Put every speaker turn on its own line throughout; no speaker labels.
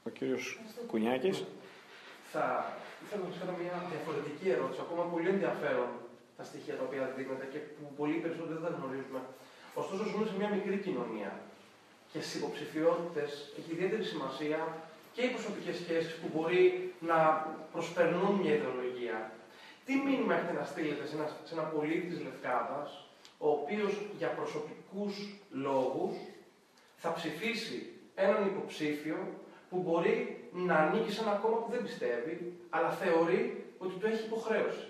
Ο κύριος Κουνιάκης.
Θα ήθελα να σας κάνω μια διαφορετική ερώτηση, ακόμα πολύ ενδιαφέρον τα στοιχεία τα οποία δείχνετε και που πολύ περισσότερο δεν τα γνωρίζουμε. Ωστόσο, ζούμε σε μια μικρή κοινωνία και στις υποψηφιότητες έχει ιδιαίτερη σημασία και οι προσωπικές σχέσεις που μπορεί να προσπερνούν μια ιδεολογία. Τι μήνυμα έχετε να στείλετε σε ένα πολίτη της Λευκάδας, ο οποίος για προσωπικούς λόγους θα ψηφίσει έναν υποψήφιο που μπορεί να ανήκει σε ένα κόμμα που δεν πιστεύει, αλλά θεωρεί ότι το έχει υποχρέωση?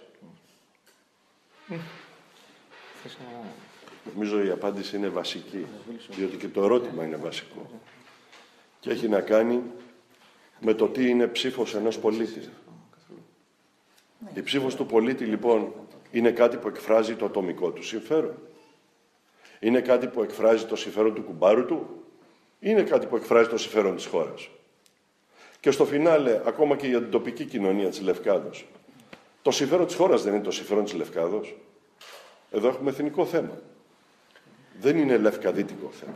Νομίζω η απάντηση είναι βασική, διότι και το ερώτημα είναι βασικό. Και έχει να κάνει με το τι είναι ψήφος ενός πολίτη. Η ψήφος του πολίτη, λοιπόν, είναι κάτι που εκφράζει το ατομικό του συμφέρον. Είναι κάτι που εκφράζει το συμφέρον του κουμπάρου του. Είναι κάτι που εκφράζει το συμφέρον της χώρας. Και στο φινάλε, ακόμα και για την τοπική κοινωνία της Λευκάδος, το συμφέρον της χώρας δεν είναι το συμφέρον της Λευκάδος. Εδώ έχουμε εθνικό θέμα. Δεν είναι λευκαδίτικο θέμα.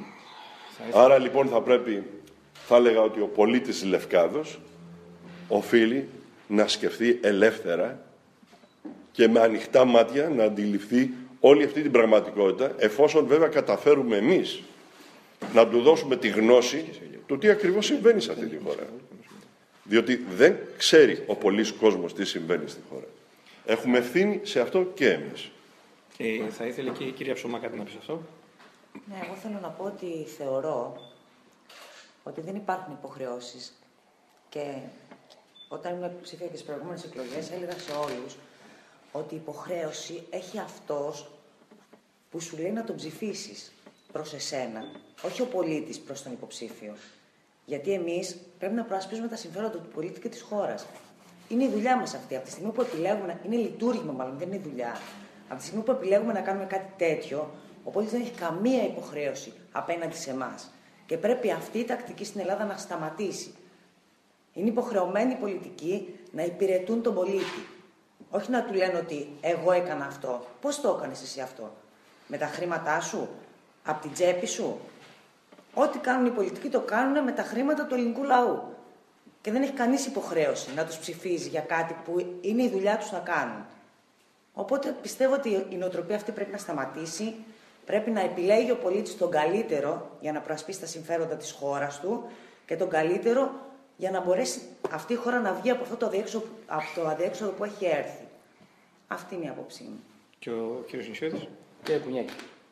Άρα λοιπόν θα έλεγα ότι ο πολίτης της Λευκάδος οφείλει να σκεφτεί ελεύθερα και με ανοιχτά μάτια να αντιληφθεί όλη αυτή την πραγματικότητα, εφόσον βέβαια καταφέρουμε εμείς να του δώσουμε τη γνώση του τι ακριβώς συμβαίνει σε αυτή τη χώρα. Διότι δεν ξέρει ο πολύς κόσμος τι συμβαίνει στη χώρα. Έχουμε ευθύνη σε αυτό και εμείς.
Θα ήθελε και η κυρία Ψωμά κάτι να πει σε αυτό.
Ναι, εγώ θέλω να πω ότι θεωρώ ότι δεν υπάρχουν υποχρεώσεις. Και όταν ήμουν υποψήφια και στις προηγούμενες εκλογές, έλεγα σε όλους ότι η υποχρέωση έχει αυτός που σου λέει να τον ψηφίσεις προς εσένα, όχι ο πολίτης προς τον υποψήφιο. Γιατί εμείς πρέπει να προασπίζουμε τα συμφέροντα του πολίτη και της χώρας. Είναι η δουλειά μας αυτή. Από τη στιγμή που επιλέγουμε, είναι λειτουργήμα μάλλον, δεν είναι δουλειά. Από τη στιγμή που επιλέγουμε να κάνουμε κάτι τέτοιο, ο πολίτης δεν έχει καμία υποχρέωση απέναντι σε εμάς. Και πρέπει αυτή η τακτική στην Ελλάδα να σταματήσει. Είναι υποχρεωμένοι οι πολιτικοί να υπηρετούν τον πολίτη. Όχι να του λένε ότι εγώ έκανα αυτό. Πώς το έκανες εσύ αυτό? Με τα χρήματά σου? Από την τσέπη σου? Ό,τι κάνουν οι πολιτικοί το κάνουν με τα χρήματα του ελληνικού λαού. Και δεν έχει κανείς υποχρέωση να τους ψηφίζει για κάτι που είναι η δουλειά τους να κάνουν. Οπότε πιστεύω ότι η νοοτροπία αυτή πρέπει να σταματήσει. Πρέπει να επιλέγει ο πολίτης τον καλύτερο για να προασπίσει τα συμφέροντα της χώρας του και τον καλύτερο για να μπορέσει αυτή η χώρα να βγει από αυτό το αδιέξοδο που έχει έρθει. Αυτή είναι η άποψή μου.
Και ο κύριος Νησιώτης.
Κύριε Κουνιάκη,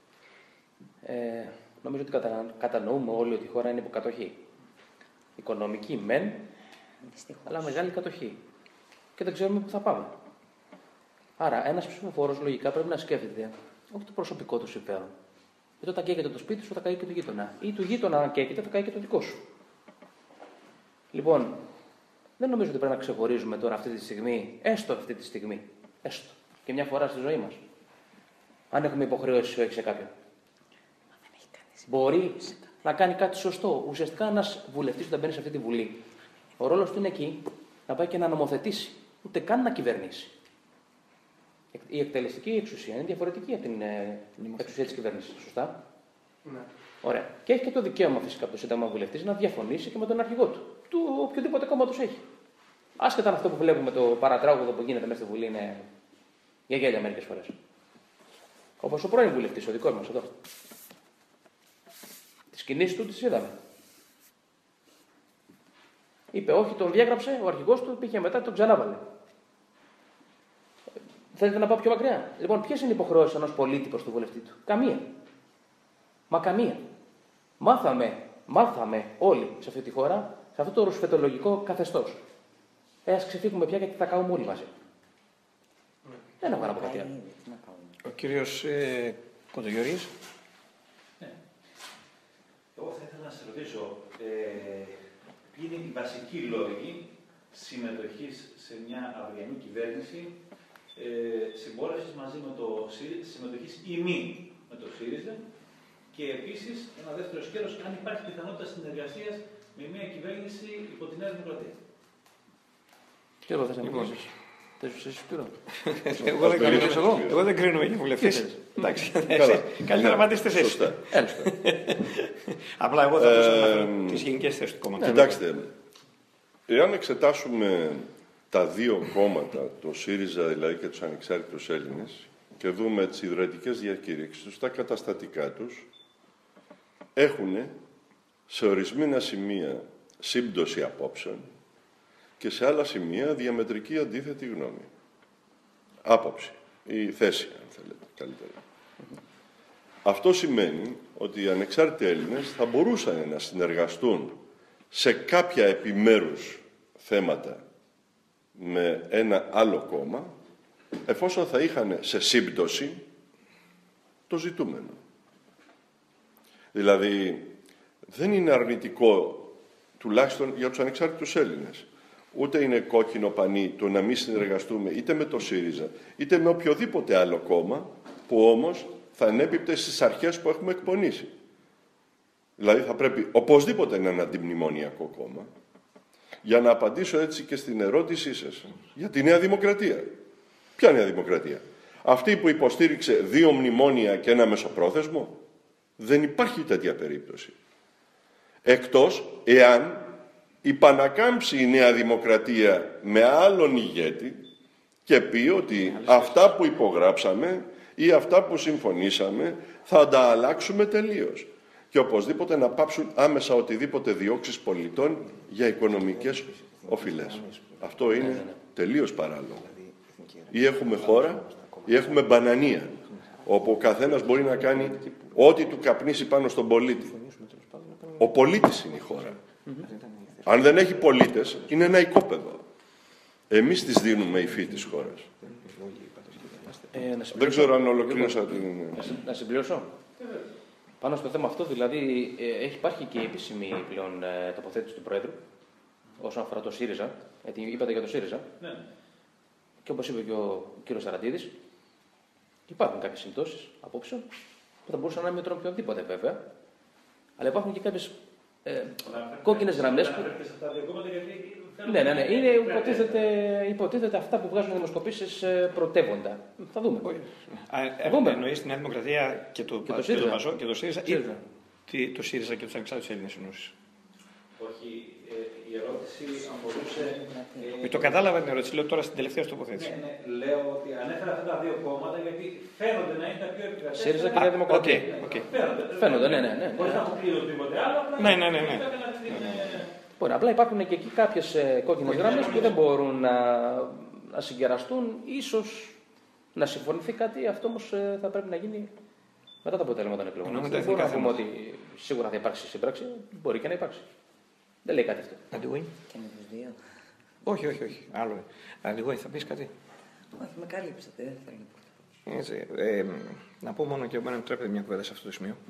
νομίζω ότι κατανοούμε όλοι ότι η χώρα είναι υποκατοχή. Οικονομική μεν, αλλά μεγάλη κατοχή. Και δεν ξέρουμε πού θα πάμε. Άρα, ένας ψηφοφόρος λογικά πρέπει να σκέφτεται όχι το προσωπικό του συμφέρον. Γιατί όταν καίγεται το σπίτι σου, θα καεί και το γείτονα. Ή του γείτονα, αν καίγεται, θα καεί και το δικό σου. Λοιπόν, δεν νομίζω ότι πρέπει να ξεχωρίζουμε τώρα αυτή τη στιγμή, έστω και μια φορά στη ζωή μας, αν έχουμε υποχρέωση ή όχι σε κάποιον. Μπορεί να κάνει κάτι σωστό. Ουσιαστικά ένας βουλευτής όταν μπαίνει σε αυτή τη βουλή, ο ρόλος του είναι εκεί να πάει και να νομοθετήσει, ούτε καν να κυβερνήσει. Η εκτελεστική εξουσία είναι διαφορετική από την εξουσία της κυβέρνησης. Σωστά.
Ναι.
Ωραία. Και έχει και το δικαίωμα φυσικά από το Σύνταγμα βουλευτής να διαφωνήσει και με τον αρχηγό του οποιοδήποτε κόμματος έχει. Άσχετα αν αυτό που βλέπουμε το παρατράγουδο που γίνεται μέσα στη Βουλή είναι για γέλια μερικές φορές. Όπως ο πρώην βουλευτής, ο δικός μας εδώ. Τις κινήσεις του τις είδαμε. Είπε όχι, τον διέγραψε, ο αρχηγός του πήγε μετά, τον ξανάβαλε. Θέλετε να πάω πιο μακριά? Λοιπόν, ποιες είναι οι υποχρεώσεις ενός πολίτη προς τον βουλευτή του? Καμία. Μα καμία. Μάθαμε όλοι σε αυτή τη χώρα, σε αυτό το ρουσφετολογικό καθεστώς. Ας ξεφύγουμε πια γιατί θα κάνουμε όλοι μαζί. Δεν έχω να πω κάτι άλλο.
Ο κύριος Κοντογιώρης.
Ναι. Εγώ θα ήθελα να σας ρωτήσω, ποιοι είναι οι βασικοί λόγοι συμμετοχής σε μια αυριανή κυβέρνηση, συμπόρευσης μαζί με το ΣΥΡΙΖΑ, συμμετοχής ή μη με το ΣΥΡΙΖΑ, και επίσης ένα δεύτερο σκέλος, αν υπάρχει πιθανότητα συνεργασίας με μια κυβέρνηση υπό τη Νέα Δημοκρατία.
Και εγώ θα σας μιλήσω.
Εγώ δεν κρίνω για βουλευτής. Εντάξει, καλύτερα να απαντήσετε εσείς. Απλά εγώ θα δώσω τις γενικές θέσεις του κόμματος.
Κοιτάξτε, Εάν εξετάσουμε τα δύο κόμματα, το ΣΥΡΙΖΑ δηλαδή και τους ανεξάρτητους Έλληνες, και δούμε τις ιδρυτικές διακήρυξεις τους, τα καταστατικά τους, έχουν σε ορισμένα σημεία σύμπτωση απόψεων και σε άλλα σημεία διαμετρική αντίθετη γνώμη. Άποψη ή θέση, αν θέλετε, καλύτερα. Αυτό σημαίνει ότι οι ανεξάρτητοι Έλληνες θα μπορούσαν να συνεργαστούν σε κάποια επιμέρους θέματα με ένα άλλο κόμμα, εφόσον θα είχαν σε σύμπτωση το ζητούμενο. Δηλαδή, δεν είναι αρνητικό, τουλάχιστον για τους ανεξάρτητους Έλληνες, ούτε είναι κόκκινο πανί το να μην συνεργαστούμε είτε με το ΣΥΡΙΖΑ, είτε με οποιοδήποτε άλλο κόμμα, που όμως θα ανέπιπτε στις αρχές που έχουμε εκπονήσει. Δηλαδή θα πρέπει οπωσδήποτε να είναι ένα αντιμνημονιακό κόμμα. Για να απαντήσω έτσι και στην ερώτησή σας για τη Νέα Δημοκρατία. Ποια Νέα Δημοκρατία? Αυτή που υποστήριξε 2 μνημόνια και ένα μεσοπρόθεσμο? Δεν υπάρχει τέτοια περίπτωση. Εκτός εάν υπανακάμψει η Νέα Δημοκρατία με άλλον ηγέτη και πει ότι αυτά που υπογράψαμε ή αυτά που συμφωνήσαμε θα τα αλλάξουμε τελείως. Και οπωσδήποτε να πάψουν άμεσα οτιδήποτε διώξεις πολιτών για οικονομικές οφειλές. Αυτό είναι τελείως παράλογο. Ή έχουμε χώρα ή έχουμε μπανανία, όπου ο καθένας μπορεί να κάνει ό,τι του καπνίσει πάνω στον πολίτη. Ο πολίτης είναι η χώρα. Αν δεν έχει πολίτες, είναι ένα οικόπεδο. Εμείς τις δίνουμε υφή της χώρας. Δεν ξέρω αν ολοκλήρωσα την...
Να συμπληρώσω. Πάνω στο θέμα αυτό, δηλαδή, έχει υπάρχει και η επίσημη πλέον τοποθέτηση του Πρόεδρου όσον αφορά το ΣΥΡΙΖΑ. Γιατί είπατε για το ΣΥΡΙΖΑ. Ναι. Και όπως είπε και ο κύριος Σαραντίδης, υπάρχουν κάποιες συμπτώσεις απόψεων που θα μπορούσαν να είναι με τον οποιοδήποτε βέβαια. Αλλά υπάρχουν και κάποιες κόκκινες γραμμές. Ναι. Είναι υποτίθεται αυτά που βγάζουν οι δημοσκοπήσεις πρωτεύοντα. Θα δούμε.
Εννοείς τη Νέα Δημοκρατία και το ΣΥΡΙΖΑ ή το ΣΥΡΙΖΑ και τους ανεξάρτητους Έλληνες εννοείς?
Όχι, η ερώτηση αν μπορούσε...
Το κατάλαβα την ερώτηση, λέω τώρα στην τελευταία τοποθέτηση.
Ναι, λέω ότι ανέφερα αυτά τα δύο κόμματα γιατί φαίνονται να είναι τα πιο επικρατές.
ΣΥΡΙΖΑ και Νέα Δημοκρατία. Φαίνονται, ναι.
Μπορεί να έχουν πλήρω τίποτε άλλο.
Ναι.
Μπορεί, απλά υπάρχουν και εκεί κάποιες κόκκινες γραμμές που δεν μπορούν να συγκεραστούν. Ίσως να συμφωνηθεί κάτι, αυτό όμως θα πρέπει να γίνει μετά το αποτέλεσμα των εκλογών. Δεν μπορούμε να πούμε ότι σίγουρα θα υπάρξει σύμπραξη, μπορεί και να υπάρξει. Δεν λέει κάτι αυτό.
Αντιγούι.
Και με τους δύο.
Όχι. Άλλο. Αντιγούι, θα πεις κάτι?
Όχι, με καλύψατε. Δεν θέλω να πω.
Να πω μόνο και εμένα επιτρέπετε μια κουβέντα σε αυτό το σημείο.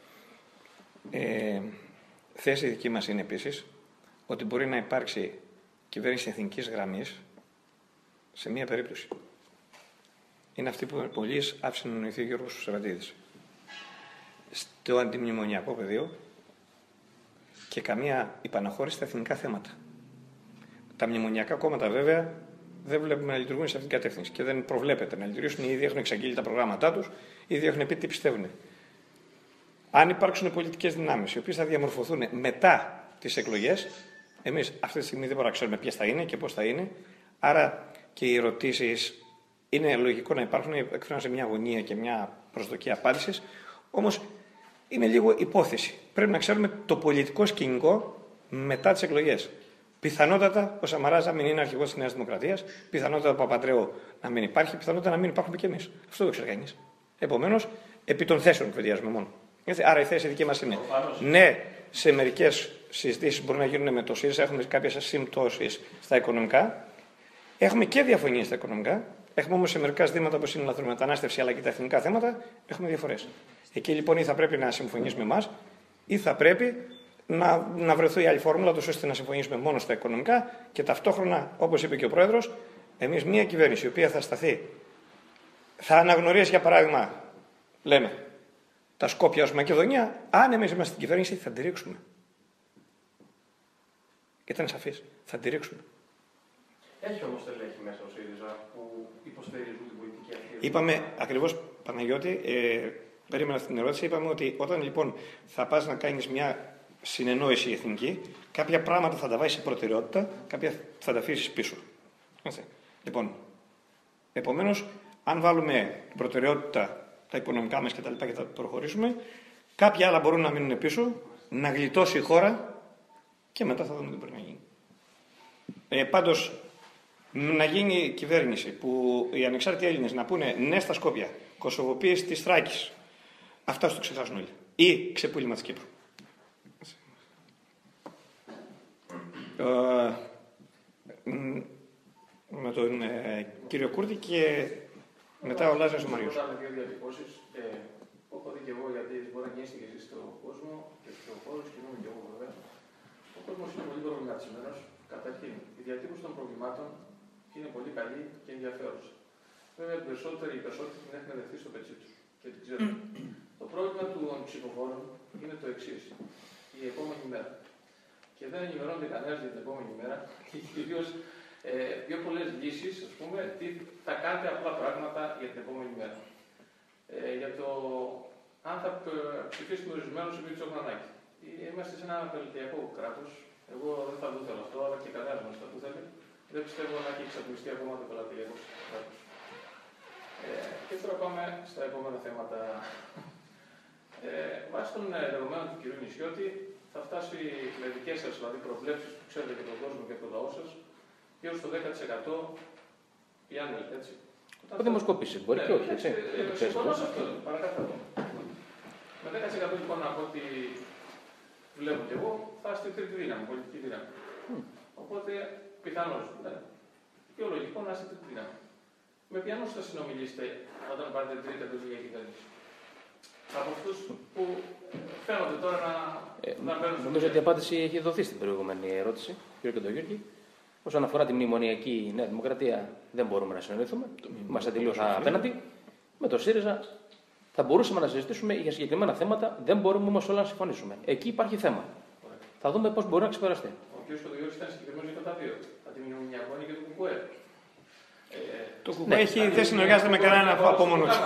Θέση δική μας είναι επίσης ότι μπορεί να υπάρξει κυβέρνηση εθνικής γραμμής σε μία περίπτωση. Είναι αυτή που πολλοί άφησε να νοηθεί ο Γιώργος Σαραντίδης. Στο αντιμνημονιακό πεδίο και καμία υπαναχώρηση στα εθνικά θέματα. Τα μνημονιακά κόμματα βέβαια δεν βλέπουμε να λειτουργούν σε αυτήν την κατεύθυνση και δεν προβλέπεται να λειτουργήσουν. Ήδη έχουν εξαγγείλει τα προγράμματά τους, ήδη έχουν πει τι πιστεύουν. Αν υπάρξουν πολιτικές δυνάμεις οι οποίες θα διαμορφωθούν μετά τις εκλογές, εμείς αυτή τη στιγμή δεν μπορούμε να ξέρουμε ποιες θα είναι και πώς θα είναι. Άρα και οι ερωτήσεις είναι λογικό να υπάρχουν, εκφράζουν σε μια αγωνία και μια προσδοκία απάντησης. Όμως είναι λίγο υπόθεση. Πρέπει να ξέρουμε το πολιτικό σκηνικό μετά τις εκλογές. Πιθανότατα ο Σαμαράς να μην είναι αρχηγός της Νέας Δημοκρατίας, πιθανότατα ο Παπαντρέου να μην υπάρχει, πιθανότατα να μην υπάρχουμε κι εμείς. Αυτό δεν ξέρει κανείς. Επομένως, επί των θέσεων κουβεντιάζουμε μόνο. Άρα η θέση δική μας είναι. Ναι, σε μερικές συζητήσεις μπορεί να γίνουν με το ΣΥΡΙΖΑ, έχουμε κάποιες συμπτώσεις στα οικονομικά. Έχουμε και διαφωνίες στα οικονομικά. Έχουμε όμως σε μερικά ζητήματα όπως είναι η λαθρομετανάστευση αλλά και τα εθνικά θέματα, έχουμε διαφορές. Εκεί λοιπόν ή θα πρέπει να συμφωνήσουμε εμάς ή θα πρέπει να βρεθεί η άλλη φόρμουλα, ώστε να συμφωνήσουμε μόνο στα οικονομικά και ταυτόχρονα, όπως είπε και ο Πρόεδρος, εμείς μια κυβέρνηση η οποία θα σταθεί, θα αναγνωρίσει για παράδειγμα, λέμε, τα Σκόπια ως Μακεδονία, αν εμείς είμαστε στην κυβέρνηση θα τη ρίξουμε. Ήταν σαφής, θα τη ρίξουμε.
Έχει όμως στελέχη μέσα ο ΣΥΡΙΖΑ που υποστηρίζουν την πολιτική αυτή.
Είπαμε ακριβώς, Παναγιώτη, περίμενα στην ερώτηση, είπαμε ότι όταν λοιπόν θα πας να κάνεις μια συνεννόηση εθνική, κάποια πράγματα θα τα βάζεις σε προτεραιότητα, κάποια θα τα αφήσεις πίσω. Έτσι. Λοιπόν, επομένως, αν βάλουμε προτεραιότητα τα οικονομικά μας και θα προχωρήσουμε, κάποια άλλα μπορούν να μείνουν πίσω, να γλιτώσει η χώρα και μετά θα δούμε τι μπορεί να γίνει. Πάντως, να γίνει κυβέρνηση που οι ανεξάρτητοι Έλληνες να πούνε ναι στα Σκόπια, κωσοβοποίηση της Θράκης, αυτά στο ξεχάσουν όλοι. Ή ξεπούλημα της Κύπρου. Με τον κύριο Κούρτη και μετά ο Λάζαρος ο Μαριός.
Με δύο διατυπώσεις. Έχω δει και εγώ, γιατί μπορεί να νοιέστε και εσείς στον κόσμο και στους χώρους, και και εγώ βέβαια. Ο κόσμος είναι πολύ προβληματισμένος. Καταρχήν, η διατύπωση των προβλημάτων είναι πολύ καλή και ενδιαφέρουσα. Βέβαια, οι περισσότεροι την έχουν δεχτεί στο πετσί τους και την ξέρουν. Το πρόβλημα των ψηφοφόρων είναι το εξής. Η επόμενη μέρα. Και δεν ενημερώνεται κανένα για την επόμενη μέρα και κυρίως πιο πολλές λύσεις, ας πούμε, τι θα κάνετε απλά πράγματα για την επόμενη μέρα. Για το αν θα ψηφίσουμε ορισμένους επί του Τσοχανάκη. Είμαστε σε ένα απελπιακό κράτος. Εγώ δεν θα το ήθελα αυτό, αλλά και κανένας μας θα το ήθελε. Δεν πιστεύω να έχει εξατμιστεί ακόμα το πελατειακό κράτος. Και τώρα πάμε στα επόμενα θέματα. Βάσει των δεδομένων του κ. Νησιώτη, θα φτάσει με δικές σας δηλαδή προβλέψεις που ξέρετε και τον κόσμο και τον λαό σας, γύρω στο 10% οι άνεμοι, έτσι.
Το δημοσκόπηση μπορεί και όχι, έτσι.
Συμφωνώ σε αυτό, παρακάτω. Με 10% λοιπόν από ό,τι βλέπω και εγώ, θα είστε τρίτη δύναμη, πολιτική δύναμη. Οπότε πιθανώς, πιο λογικό να είστε τρίτη δύναμη. Με ποιανούς θα συνομιλήσετε όταν πάρετε τρίτη εντολή για κυβέρνηση? Από αυτούς που φαίνονται τώρα να μπαίνουν.
Νομίζω ότι η απάντηση έχει δοθεί στην προηγούμενη ερώτηση, κ. Κοντογιώργη. Όσον αφορά τη μνημονιακή Νέα Δημοκρατία, δεν μπορούμε να συνεννοηθούμε. Είμαστε τελείως απέναντι. Με το ΣΥΡΙΖΑ θα μπορούσαμε να συζητήσουμε για συγκεκριμένα θέματα, δεν μπορούμε όμως όλα να συμφωνήσουμε. Εκεί υπάρχει θέμα. Θα δούμε πώς μπορεί να ξεπεραστεί.
Ο κ. Κοντογιώργης ήταν συγκεκριμένος για τα δύο. Τα μνημονιακό και το ΚΚΕ.
Το ΚΚΕ δεν συνεργάζεται με κανέναν από μόνο του.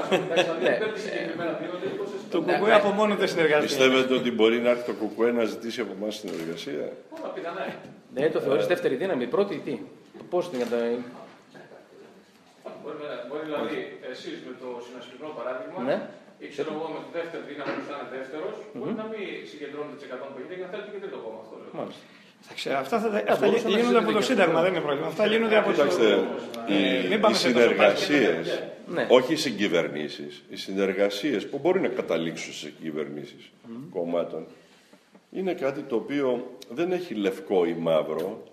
Το ΚΚΕ από μόνο δεν συνεργάζεται.
Πιστεύετε ότι μπορεί να έρθει το ΚΚΕ να ζητήσει από εμάς συνεργασία?
Όλα πιθανά.
Δεν το θεωρείς δεύτερη δύναμη, πρώτη τι? Πώς την κατανοεί?
Μπορεί δηλαδή εσείς με το συνασπισμό παράδειγμα, ή ξέρω εγώ με τη δεύτερη δύναμη που θα είναι δεύτερος, μπορεί να μην συγκεντρώνετε τις 150 και να θέλετε και τρίτο κόμμα.
Αυτά λύνονται από το Σύνταγμα, δεν είναι πρόβλημα. Αυτά λύνονται από το
οι συνεργασίες, όχι οι συγκυβερνήσεις, οι συνεργασίες που μπορεί να καταλήξουν σε κυβερνήσεις κομμάτων, είναι κάτι το οποίο δεν έχει λευκό ή μαύρο.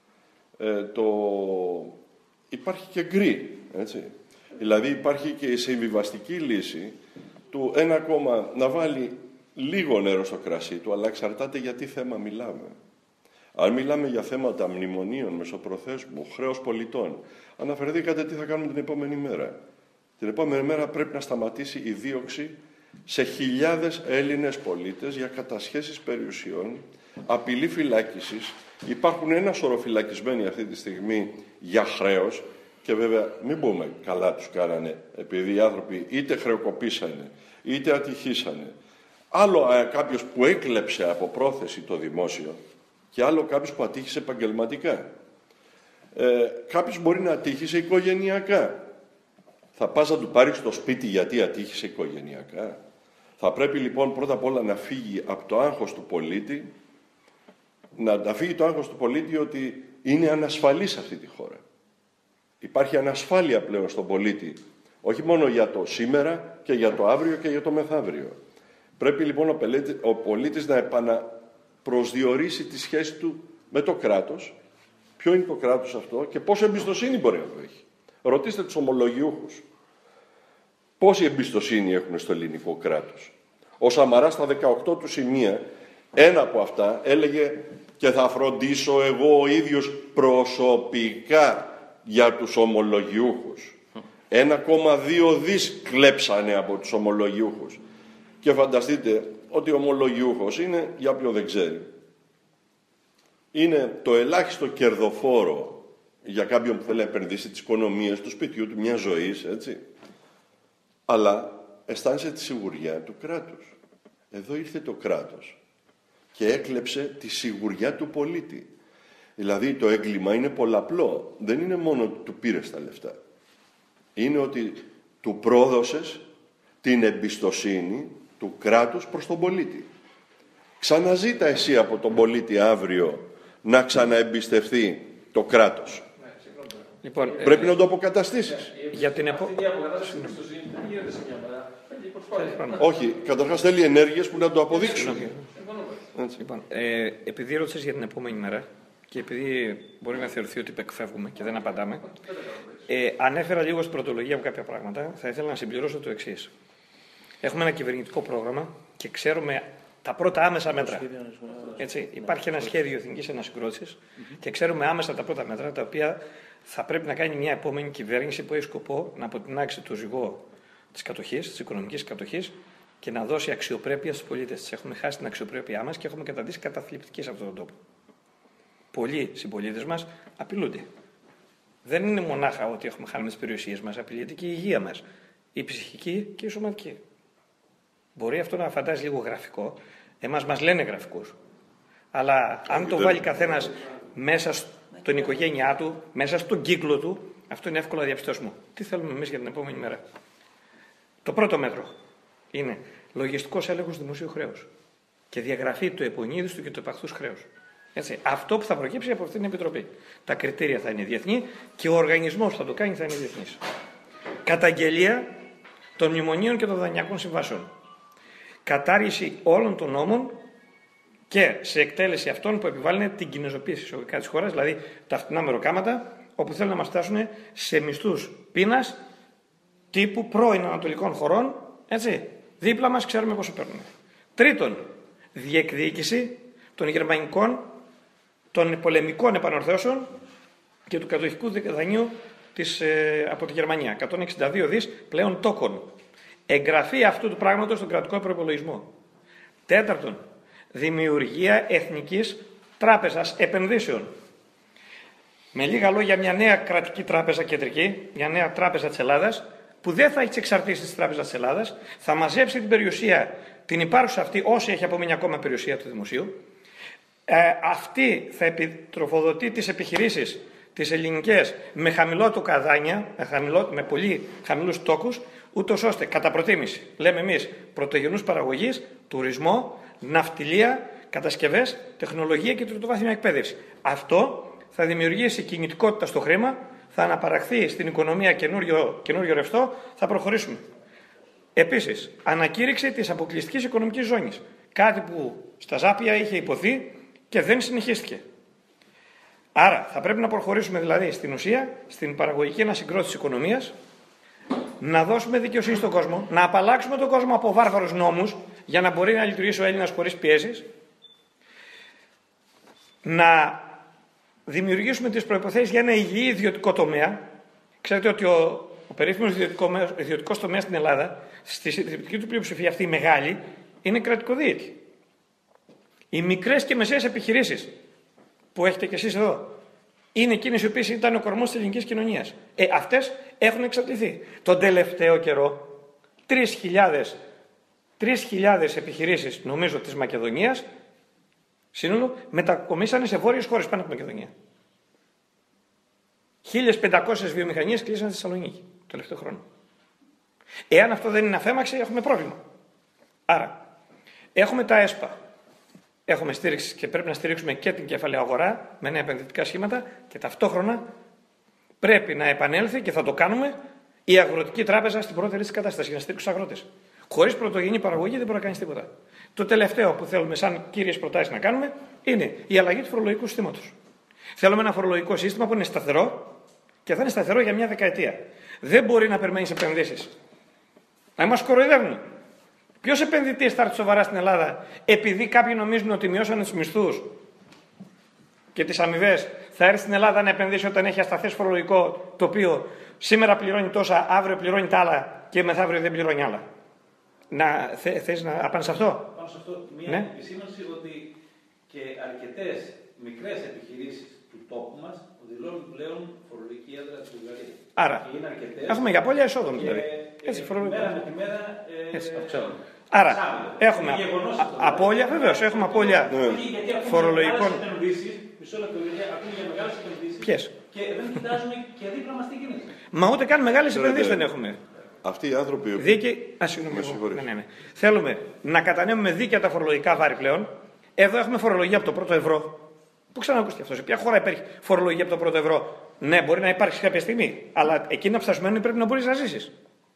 Υπάρχει και γκρι, έτσι. Δηλαδή υπάρχει και η συμβιβαστική λύση του ένα κόμμα να βάλει λίγο νερό στο κρασί του, αλλά εξαρτάται για τι θέμα μιλάμε. Αν μιλάμε για θέματα μνημονίων, μεσοπροθέσμου, χρέος πολιτών, αναφερθήκατε τι θα κάνουμε την επόμενη μέρα. Την επόμενη μέρα πρέπει να σταματήσει η δίωξη σε χιλιάδες Έλληνες πολίτες για κατασχέσεις περιουσιών, απειλή φυλάκισης. Υπάρχουν ένα σωρό φυλακισμένοι αυτή τη στιγμή για χρέος και βέβαια μην πούμε καλά τους κάνανε, επειδή οι άνθρωποι είτε χρεοκοπήσανε, είτε ατυχήσανε. Άλλο κάποιος που έκλεψε από πρόθεση το δημόσιο και άλλο κάποιος που ατύχησε επαγγελματικά. Κάποιος μπορεί να ατύχησε οικογενειακά. Θα πας να του πάρεις το σπίτι γιατί ατύχησε οικογενειακά? Θα πρέπει λοιπόν πρώτα απ' όλα να φύγει από το άγχος του πολίτη, να φύγει το άγχος του πολίτη ότι είναι ανασφαλής αυτή τη χώρα. Υπάρχει ανασφάλεια πλέον στον πολίτη, όχι μόνο για το σήμερα και για το αύριο και για το μεθαύριο. Πρέπει λοιπόν ο πολίτης να επαναπροσδιορίσει τη σχέση του με το κράτος. Ποιο είναι το κράτος αυτό και πόση εμπιστοσύνη μπορεί να το έχει. Ρωτήστε τους ομολογιούχους. Πόση εμπιστοσύνη έχουν στο ελληνικό κράτος? Ο Σαμαράς στα 18 του σημεία, ένα από αυτά έλεγε και θα φροντίσω εγώ ο ίδιος προσωπικά για τους ομολογιούχους. 1,2 δις κλέψανε από τους ομολογιούχους. Και φανταστείτε ότι ο ομολογιούχος είναι, για όποιον δεν ξέρει, είναι το ελάχιστο κερδοφόρο για κάποιον που θέλει να επενδύσει τις οικονομίες του σπιτιού του, μια ζωής, έτσι. Αλλά αισθάνεσαι τη σιγουριά του κράτους. Εδώ ήρθε το κράτος και έκλεψε τη σιγουριά του πολίτη. Δηλαδή το έγκλημα είναι πολλαπλό. Δεν είναι μόνο ότι του πήρες τα λεφτά. Είναι ότι του πρόδωσες την εμπιστοσύνη του κράτους προς τον πολίτη. Ξαναζήτα εσύ από τον πολίτη αύριο να ξαναεμπιστευτεί το κράτος.
Λοιπόν,
πρέπει να το αποκαταστήσεις.
Για την
Αυτή η αποκατάσταση της εμπιστοσύνης δεν γίνεται σε μια μέρα.
Όχι, καταρχάς θέλει ενέργειες που να το αποδείξουν.
Λοιπόν, επειδή ρώτησες για την επόμενη μέρα και επειδή μπορεί να θεωρηθεί ότι εκφεύγουμε και δεν απαντάμε, ανέφερα λίγο στην πρωτολογία μου κάποια πράγματα. Θα ήθελα να συμπληρώσω το εξής. Έχουμε ένα κυβερνητικό πρόγραμμα και ξέρουμε τα πρώτα άμεσα μέτρα. Έτσι, υπάρχει ένα σχέδιο εθνικής ανασυγκρότησης και ξέρουμε άμεσα τα πρώτα μέτρα τα οποία θα πρέπει να κάνει μια επόμενη κυβέρνηση που έχει σκοπό να αποτινάξει το ζυγό της κατοχής, της οικονομικής κατοχής και να δώσει αξιοπρέπεια στους πολίτες της. Έχουμε χάσει την αξιοπρέπειά μας και έχουμε καταντήσει καταθλιπτική σε αυτόν τον τόπο. Πολλοί συμπολίτες μας απειλούνται. Δεν είναι μονάχα ότι έχουμε χάσει τις περιουσίες μας, απειλείται και η υγεία μας, η ψυχική και η σωματική. Μπορεί αυτό να φαντάζει λίγο γραφικό, εμάς μας λένε γραφικούς. Αλλά αν το βάλει καθένας μέσα στην οικογένειά του, μέσα στον κύκλο του, αυτό είναι εύκολο να διαπιστώσουμε. Τι θέλουμε εμείς για την επόμενη μέρα. Το πρώτο μέτρο είναι λογιστικός έλεγχος δημοσίου χρέους και διαγραφή του επονίδιστου και του επαχθούς χρέους. Έτσι, αυτό που θα προκύψει από αυτήν την Επιτροπή. Τα κριτήρια θα είναι διεθνή και ο οργανισμός που θα το κάνει θα είναι διεθνής. Καταγγελία των μνημονίων και των δανειακών συμβάσεων. Κατάργηση όλων των νόμων και σε εκτέλεση αυτών που επιβάλλουν την κινεζοποίηση εισαγωγικά της χώρας, δηλαδή τα φτηνά μεροκάματα, όπου θέλουν να μας φτάσουν σε μισθούς πείνας τύπου πρώην ανατολικών χωρών, έτσι, δίπλα μας ξέρουμε πόσο παίρνουμε. Τρίτον, διεκδίκηση των γερμανικών, των πολεμικών επανορθώσεων και του κατοχικού δανείου από τη Γερμανία. 162 δις πλέον τόκων. Εγγραφή αυτού του πράγματος στον κρατικό προϋπολογισμό. Τέταρτον, δημιουργία εθνικής τράπεζας επενδύσεων. Με λίγα λόγια, μια νέα κρατική τράπεζα κεντρική, μια νέα τράπεζα της Ελλάδας, που δεν θα έχει τις εξαρτήσεις της Τράπεζας της Ελλάδας, θα μαζέψει την περιουσία, την υπάρχουσα αυτή, όσοι έχει απομείνει ακόμα περιουσία του δημοσίου. Αυτή θα επιτροφοδοτεί τις επιχειρήσεις τις ελληνικές με χαμηλότοκα δάνεια, με πολύ χαμηλούς τόκους, ούτως ώστε κατά προτίμηση, λέμε εμείς, πρωτογενούς παραγωγής, τουρισμό, ναυτιλία, κατασκευές, τεχνολογία και τριτοβάθμια εκπαίδευση. Αυτό θα δημιουργήσει κινητικότητα στο χρήμα, θα αναπαραχθεί στην οικονομία καινούριο ρευστό, θα προχωρήσουμε. Επίσης, ανακήρυξη της αποκλειστικής οικονομικής ζώνης. Κάτι που στα Ζάπια είχε υποθεί και δεν συνεχίστηκε. Άρα θα πρέπει να προχωρήσουμε δηλαδή στην ουσία, στην παραγωγική ανασυγκρότηση της οικονομίας, να δώσουμε δικαιοσύνη στον κόσμο, να απαλλάξουμε τον κόσμο από βάρβαρους νόμους για να μπορεί να λειτουργήσει ο Έλληνας χωρίς πιέσεις, να δημιουργήσουμε τις προϋποθέσεις για ένα υγιή ιδιωτικό τομέα. Ξέρετε ότι ο περίφημος ιδιωτικός τομέας στην Ελλάδα, στη συντριπτική του πλειοψηφία αυτή η μεγάλη, είναι κρατικοδίαιτη. Οι μικρές και μεσαίες επιχειρήσεις που έχετε κι εσείς εδώ, είναι εκείνες οι οποίες ήταν ο κορμός της ελληνικής κοινωνίας. Αυτές έχουν εξαρτηθεί. Τον τελευταίο καιρό, 3.000 επιχειρήσεις, νομίζω, της Μακεδονίας, σύνολο, μετακομίσανε σε βόρειες χώρες πάνω από τη Μακεδονία. 1.500 βιομηχανίες κλείσανε στη Θεσσαλονίκη το τελευταίο χρόνο. Εάν αυτό δεν είναι αφέμαξη, έχουμε πρόβλημα. Άρα, έχουμε τα ΕΣΠΑ. Έχουμε στήριξη και πρέπει να στηρίξουμε και την κεφαλαία αγορά με νέα επενδυτικά σχήματα και ταυτόχρονα πρέπει να επανέλθει και θα το κάνουμε η αγροτική τράπεζα στην πρώτη της κατάστασης για να στηρίξει τους αγρότες. Χωρίς πρωτογενή παραγωγή δεν μπορεί να κάνει τίποτα. Το τελευταίο που θέλουμε σαν κύριες προτάσεις να κάνουμε είναι η αλλαγή του φορολογικού συστήματος. Θέλουμε ένα φορολογικό σύστημα που είναι σταθερό και θα είναι σταθερό για μια δεκαετία. Δεν μπορεί να περιμένει επενδύσεις. Να μας κοροϊδεύουν. Ποιος επενδυτής θα έρθει σοβαρά στην Ελλάδα επειδή κάποιοι νομίζουν ότι μειώσανε τους μισθούς και τις αμοιβές, θα έρθει στην Ελλάδα να επενδύσει όταν έχει ασταθές φορολογικό τοπίο, σήμερα πληρώνει τόσα, αύριο πληρώνει τα άλλα και μεθαύριο δεν πληρώνει άλλα. Θες να απάνεις σε αυτό?
Πάνω σε αυτό μια επισήμανση ότι και αρκετές μικρές επιχειρήσεις του τόπου μας δηλώνουν πλέον φορολογική έδρα στη Βουλγαρία.
Άρα, έχουμε για απώλεια εσόδων δηλαδή.
Έτσι, μέρα με τη μέρα
Άρα, έχουμε απώλεια, βεβαίως, έχουμε απώλεια φορολογικών.
Μισό λεπτό, γιατί ακούνε για μεγάλες επενδύσεις.
Ποιες?
Και δεν κοιτάζουμε και δίπλα μας τι γίνεται.
Μα ούτε καν μεγάλες επενδύσεις δεν έχουμε.
Αυτοί οι άνθρωποι.
Δίκαιοι. Ναι. Θέλουμε να κατανέμουμε δίκαια τα φορολογικά βάρη πλέον. Εδώ έχουμε φορολογία από το πρώτο ευρώ. Πού ξανακούστηκε αυτό? Σε ποια χώρα υπάρχει φορολογία από το πρώτο ευρώ? Ναι, μπορεί να υπάρξει κάποια στιγμή, αλλά εκείνα που θα σημαίνουν πρέπει να μπορεί να ζήσει.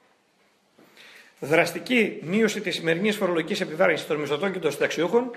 Δραστική μείωση της σημερινής φορολογικής επιβάρυνσης των μισθωτών και των συνταξιούχων.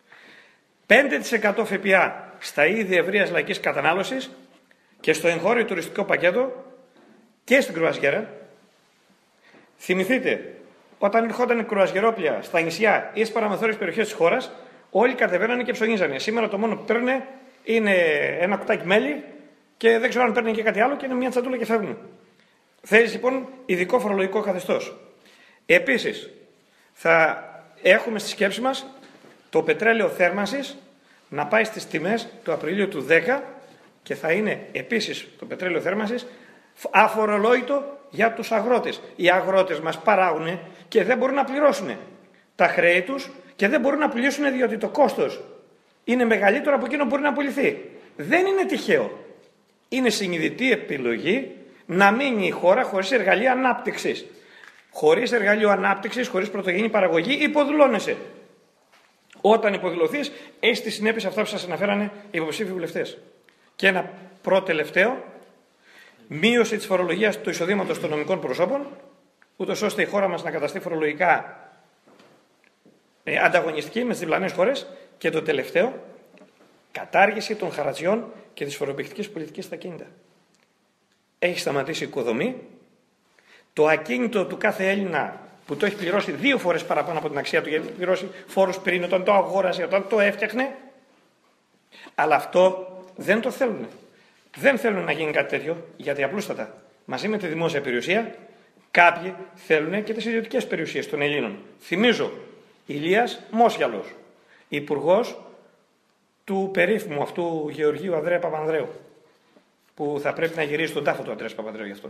5% ΦΠΑ στα είδη ευρείας λαϊκής κατανάλωσης και στο εγχώριο τουριστικό πακέτο και στην κρουαζιέρα. Θυμηθείτε, όταν ερχόταν η κρουαζιερόπλια στα νησιά ή στις παραμεθόριες περιοχές της χώρας, όλοι κατεβαίνανε και ψωνίζανε. Σήμερα το μόνο που παίρνουν είναι ένα κουτάκι μέλι και δεν ξέρω αν παίρνουν και κάτι άλλο και είναι μια τσαντούλα και φεύγουν. Θέλει λοιπόν ειδικό φορολογικό καθεστώς. Επίσης, θα έχουμε στη σκέψη μας το πετρέλαιο θέρμανσης να πάει στις τιμές του Απριλίου του 10 και θα είναι επίσης το πετρέλαιο θέρμανσης αφορολόγητο για τους αγρότες. Οι αγρότες μας παράγουν και δεν μπορούν να πληρώσουν τα χρέη τους και δεν μπορούν να πουλήσουν διότι το κόστος είναι μεγαλύτερο από εκείνο που μπορεί να πουληθεί. Δεν είναι τυχαίο. Είναι συνειδητή επιλογή να μείνει η χώρα χωρίς εργαλεία ανάπτυξης. Χωρίς εργαλείο ανάπτυξης, χωρίς πρωτογενή παραγωγή, υποδουλώνεσαι. Όταν υποδηλωθείς, έχεις τις συνέπειες αυτά που σας αναφέρανε οι υποψήφιοι βουλευτές. Και ένα πρώτο-τελευταίο, μείωση της φορολογίας του εισοδήματος των νομικών προσώπων, ούτως ώστε η χώρα μας να καταστεί φορολογικά ανταγωνιστική με τις διπλανές χώρες. Και το τελευταίο, κατάργηση των χαρατζιών και της φοροπηχτικής πολιτικής στα κίνητα. Έχει σταματήσει η οικοδομή. Το ακίνητο του κάθε Έλληνα που το έχει πληρώσει 2 φορές παραπάνω από την αξία του, γιατί έχει πληρώσει φόρους πριν, όταν το αγόρασε, όταν το έφτιαχνε. Αλλά αυτό δεν το θέλουν. Δεν θέλουν να γίνει κάτι τέτοιο, γιατί απλούστατα μαζί με τη δημόσια περιουσία κάποιοι θέλουν και τις ιδιωτικές περιουσίες των Ελλήνων. Θυμίζω, Ηλίας Μόσιαλος, υπουργός του περίφημου αυτού Γεωργίου Ανδρέα Παπανδρέου, που θα πρέπει να γυρίσει τον τάφο του Ανδρέας Παπανδρέου γι' αυτό.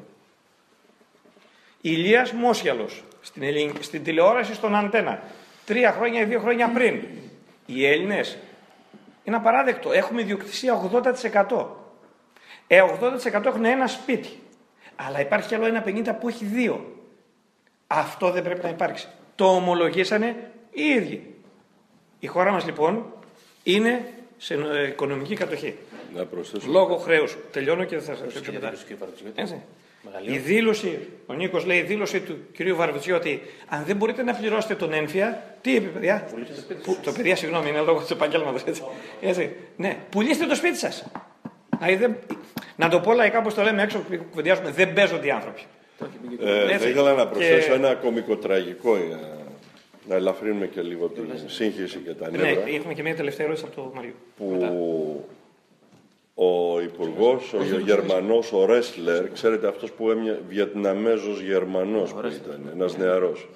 Ηλίας Μόσιαλος, στην τηλεόραση στον Αντένα, 3 χρόνια ή 2 χρόνια πριν. Οι Έλληνες, είναι απαράδεκτο, έχουμε ιδιοκτησία 80%. 80% έχουν ένα σπίτι. Αλλά υπάρχει κι άλλο ένα 50% που έχει 2. Αυτό δεν πρέπει να υπάρξει. Το ομολογήσανε οι ίδιοι. Η χώρα μας λοιπόν είναι σε οικονομική κατοχή. Λόγω χρέους. Τελειώνω και θα σας ρωτήσω μετά. Η δήλωση, ο Νίκος λέει, η δήλωση του κυρίου Βαρβιτσιώτη, αν δεν μπορείτε να πληρώσετε τον έμφυα, τι είπε, παιδιά? Το παιδιά, συγγνώμη, είναι λόγω του επαγγέλματος. Έτσι. Ναι, πουλήστε το σπίτι σας. Να το πω λαϊκά, όπως το λέμε έξω που κουβεντιάζουμε, δεν παίζονται οι άνθρωποι.
Θα ήθελα να προσθέσω ένα κωμικοτραγικό για να ελαφρύνουμε και λίγο την σύγχυση και τα νεύρα.
Ναι, έχουμε και μια τελευταία ερώτηση από το Μαριού.
Που ο υπουργός, ο Γερμανός, ο Ρέσλερ, ξέρετε αυτός που έμεινε Βιετναμέζος Γερμανός που ήταν, ένας νεαρός.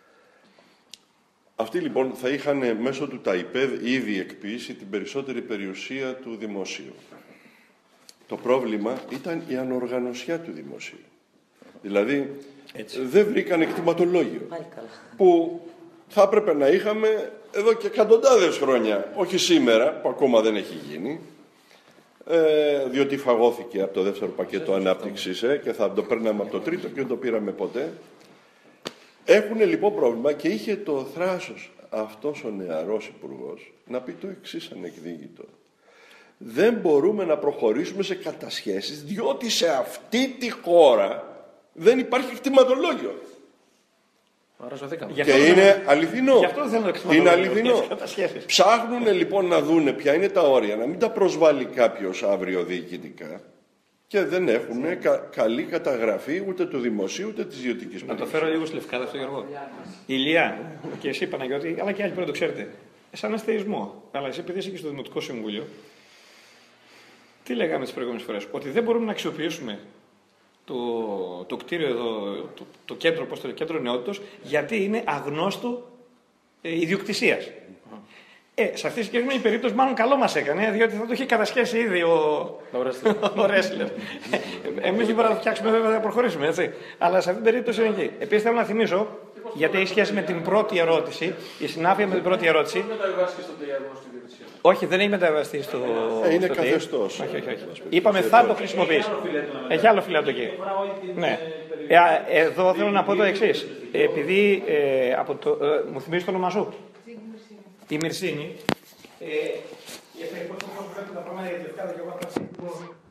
Αυτοί λοιπόν θα είχαν μέσω του ΤΑΙΠΕΔ ήδη εκποιήσει την περισσότερη περιουσία του δημοσίου. Το πρόβλημα ήταν η ανοργανωσιά του δημοσίου. Δηλαδή δεν βρήκαν εκτιματολόγιο που θα έπρεπε να είχαμε εδώ και εκατοντάδες χρόνια, όχι σήμερα που ακόμα δεν έχει γίνει, διότι φαγώθηκε από το δεύτερο πακέτο ανάπτυξης και θα το παίρναμε από το τρίτο και δεν το πήραμε ποτέ. Έχουν λοιπόν πρόβλημα και είχε το θράσος αυτός ο νεαρός υπουργός να πει το εξής ανεκδίκητο. Δεν μπορούμε να προχωρήσουμε σε κατασχέσεις διότι σε αυτή τη χώρα δεν υπάρχει εκτιματολόγιο. Και είναι αληθινό. Είναι αληθινό. Ψάχνουν λοιπόν να δούνε ποια είναι τα όρια, να μην τα προσβάλλει κάποιος αύριο διοικητικά και δεν έχουν καλή καταγραφή ούτε του δημοσίου ούτε της ιδιωτικής περιοχής.
Να το φέρω λίγο στη Λευκάδα αυτό, Γιώργο. Ηλία και εσύ Παναγιώτη, αλλά και άλλοι πρέπει να το ξέρετε. Σαν αστεϊσμό, αλλά εσύ επειδή είσαι και στο Δημοτικό Συμβούλιο, τι λέγαμε τις προηγούμενες φορές? Ότι δεν μπορούμε να αξιοποιήσουμε το κτίριο εδώ, το κέντρο, πώς το κέντρο νεότητος, γιατί είναι αγνώστου ιδιοκτησίας. Σε αυτή τη συγκεκριμένη περίπτωση, μάλλον καλό μας έκανε, διότι θα το είχε κατασχέσει ήδη ο Ρέσλερ. Εμείς δεν μπορούμε να το φτιάξουμε, βέβαια θα προχωρήσουμε, έτσι. Αλλά σε αυτή την περίπτωση είναι εκεί. Επίσης, θέλω να θυμίσω Γιατί έχει σχέση με την πρώτη ερώτηση, η συνάφεια με την πρώτη ερώτηση.
Πώς μεταβιβάστηκε στο ΤΕΙΑΓΟ στην διαιτησία?
Όχι, δεν έχει μεταβιβαστεί στο.
Είναι καθεστώς.
Όχι. Είπαμε θα το χρησιμοποιήσει. Έχει άλλο φιλέτο εκεί. Ναι. Εδώ θέλω να πω το εξής. Επειδή μου θυμίζει το όνομα σου. Η Μυρσίνη. Γιατί πώς βλέπει τα πράγματα για τη δευκάδα και εγώ